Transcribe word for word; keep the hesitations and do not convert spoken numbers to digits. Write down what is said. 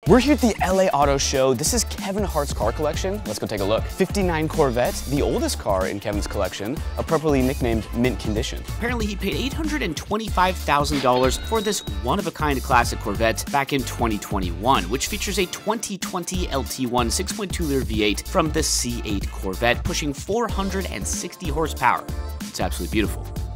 We're here at the L A Auto Show. This is Kevin Hart's car collection. Let's go take a look. fifty-nine Corvette, the oldest car in Kevin's collection, appropriately nicknamed mint condition. Apparently he paid eight hundred twenty-five thousand dollars for this one-of-a-kind classic Corvette back in twenty twenty-one, which features a twenty twenty L T one six point two liter V eight from the C eight Corvette, pushing four hundred sixty horsepower. It's absolutely beautiful.